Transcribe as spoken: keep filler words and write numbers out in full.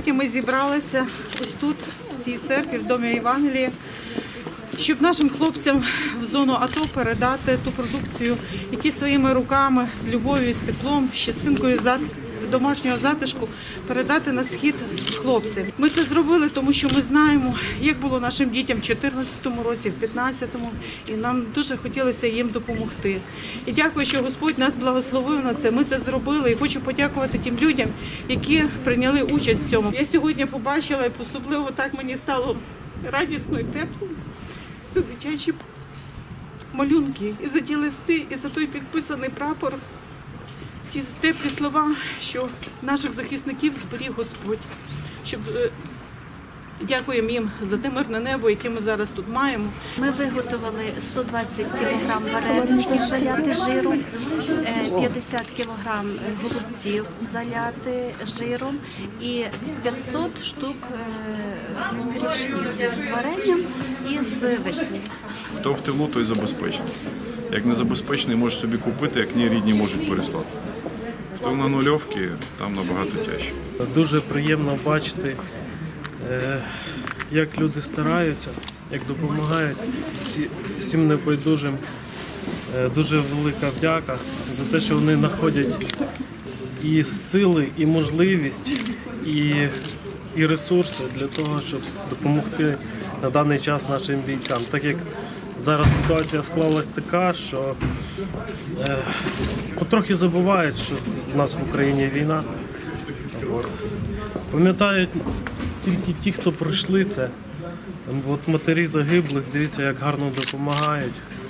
Сьогодні ми зібралися ось тут, в цій церкві, в Домі Євангелія, щоб нашим хлопцям в зону АТО передати ту продукцію, які своїми руками, з любов'ю, з теплом, з частинкою домашнього затишку передати на схід хлопцям. Ми це зробили, тому що ми знаємо, як було нашим дітям в чотирнадцятому році, в п'ятнадцятому, і нам дуже хотілося їм допомогти. І дякую, що Господь нас благословив на це. Ми це зробили, і хочу подякувати тим людям, які прийняли участь в цьому. Я сьогодні побачила, і особливо так мені стало радісно і тепло. Це дитячі малюнки, і за ті листи, і за той підписаний прапор. Ті теплі слова, що наших захисників зберіг Господь. Щоб, дякуємо їм за те мирне небо, яке ми зараз тут маємо. Ми виготовили сто двадцять кілограм вареничків заляти жиром, п'ятдесят кілограм голубців заляти жиром і п'ятсот штук пиріжків з варенням і з вишнею. Хто в тилу, той забезпечений. Як не забезпечений, може собі купити, як ні, рідні можуть переслати. Хто на нульовці, там набагато тяжче. Дуже приємно бачити, як люди стараються, як допомагають всім небайдужим. Дуже велика вдяка за те, що вони знаходять і сили, і можливість, і, і ресурси для того, щоб допомогти на даний час нашим бійцям. Так як зараз ситуація склалась така, що е, потрохи забувають, що в нас в Україні війна. Пам'ятають тільки ті, хто пройшли це. От матері загиблих, дивіться, як гарно допомагають.